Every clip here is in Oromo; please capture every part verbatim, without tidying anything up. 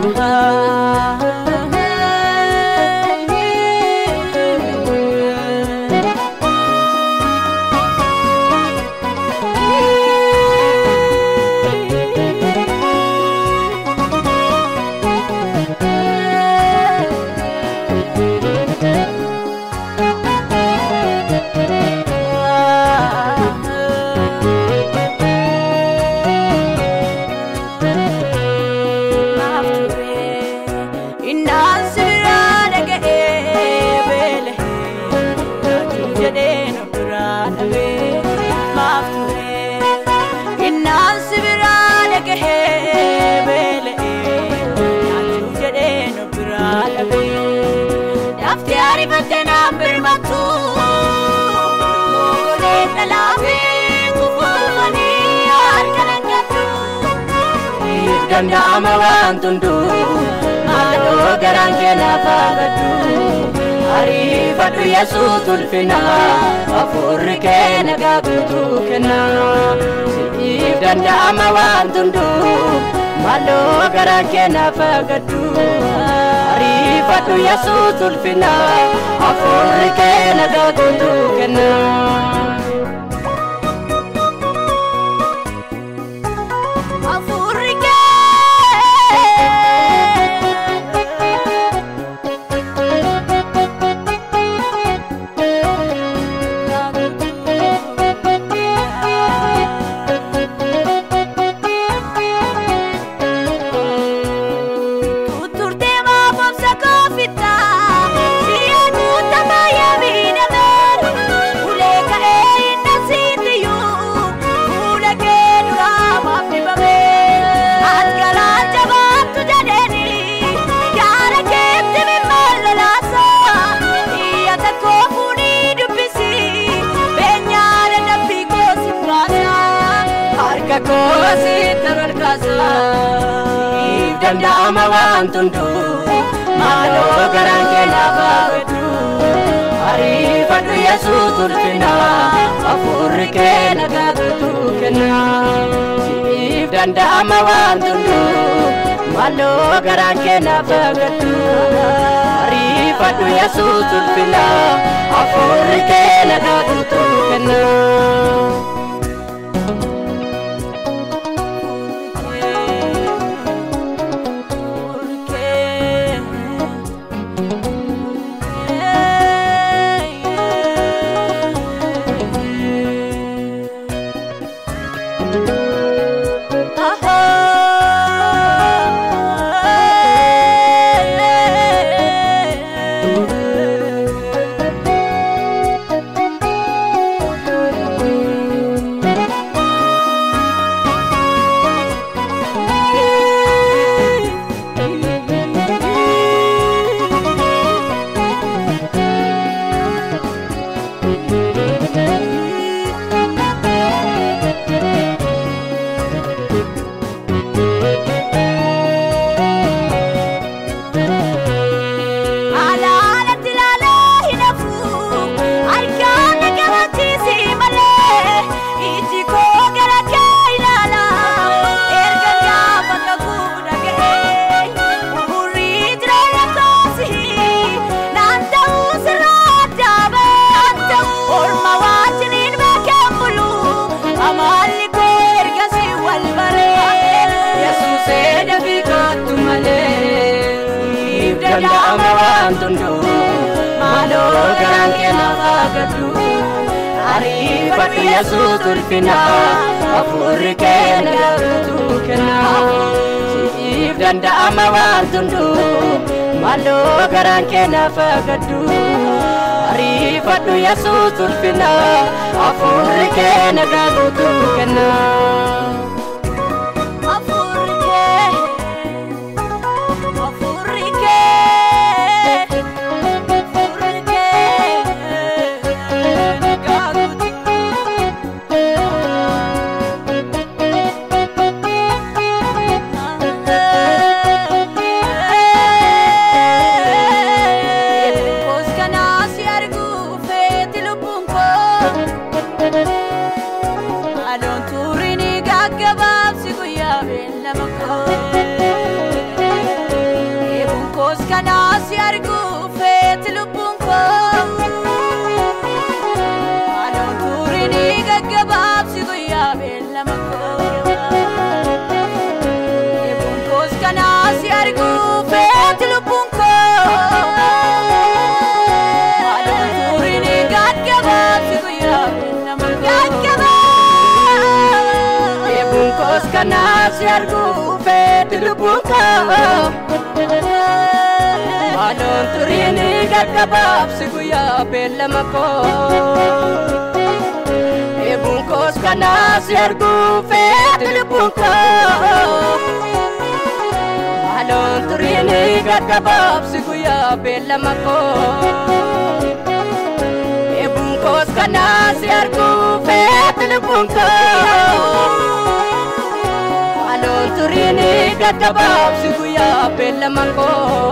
Danda amawan tundu Mado garang kena fagadu Arifadu Yesus tulfina Afur kena gagutu kena Sip danda amawan tundu Mado garang kena fagadu Arifadu Yesus tulfina Afur kena gagutu kena Danda amawan tundu Mado garang kena fagadu Arifadu Yesus tulfina Afur kena gagutu kena Sip danda amawan tundu Mado garang kena fagadu Arifadu Yesus tulfina Afur kena gagutu kena Danda amawan tundu Mado garang kena fagadu Arifadu Yesus tulfina Afur kena gagutu kena Sip danda amawan tundu Mado garang kena fagadu Arifadu Yesus tulfina Afur kena gagutu kena I don't kana si argu fet lubun ko alon turini gaggabab si goya bella mako ebun kos kana si argu fet lubun ko alon turini gaggabab si goya bella mako gaggabab ebun kos kana si argu fet lubun ko Alon turini gaggabab si guya bella mako ebun kos kana si argu fet lubun ko Alon turini gaggabab si guya bella mako ebun kos kana si argu fet lubun ko Alon turini gaggabab si guya bella mako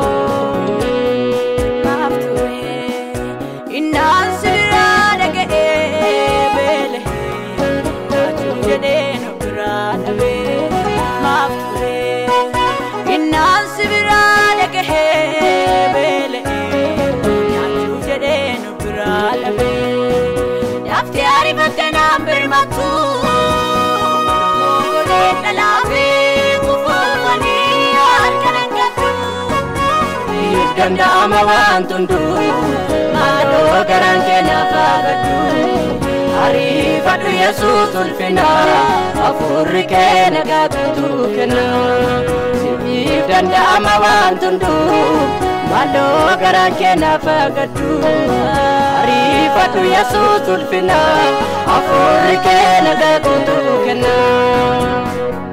Ganda amawan tundu Mado garan kena fagadu Arifadu Yesus ulfina Afurri kena gatutu kena Sibib ganda amawan tundu Mado garan kena fagadu Arifadu Yesus ulfina Afurri kena gatutu kena